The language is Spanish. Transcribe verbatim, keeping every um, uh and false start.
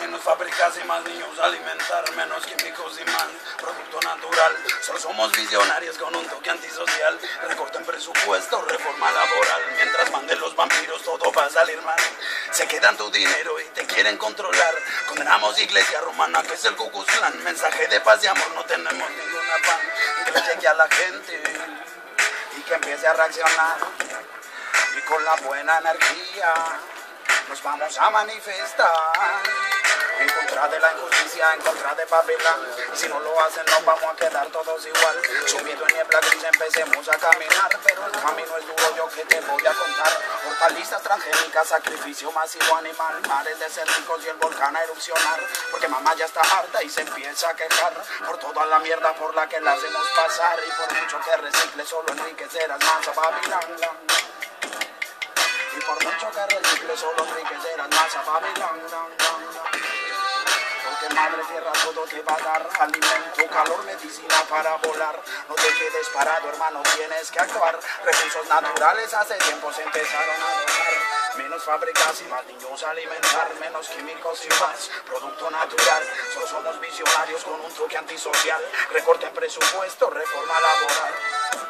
Menos fábricas y más niños alimentar, menos químicos y más producto natural. Solo somos visionarios con un toque antisocial. Recorten presupuesto, reforma laboral. Mientras manden los vampiros todo va a salir mal. Se quedan tu dinero y te quieren controlar. Condenamos iglesia romana que es el Ku Klux Klan. Mensaje de paz y amor, no tenemos ningún afán. Y que llegue a la gente y que empiece a reaccionar. Y con la buena energía nos vamos a manifestar en contra de la injusticia, en contra de Babylon. Y si no lo hacen nos vamos a quedar todos igual. Sumido en niebla gris empecemos a caminar, pero el camino es duro, yo que te voy a contar. Hortalizas transgénicas, sacrificio masivo animal, mares desérticos y el volcán a erupcionar. Porque mamá ya está harta y se empieza a quejar por toda la mierda por la que la hacemos pasar. Y por mucho que recicle solo enriquecerás más a Babylon. Y por mucho que recicle solo enriquecerás más a Babylon. Porque madre tierra todo te va a dar alimento, calor, medicina para volar. No te quedes parado, hermano, tienes que actuar. Recursos naturales hace tiempo se empezaron a donar. Menos fábricas y más niños a alimentar. Menos químicos y más producto natural. Solo somos visionarios con un toque antisocial. Recorte presupuesto, reforma laboral.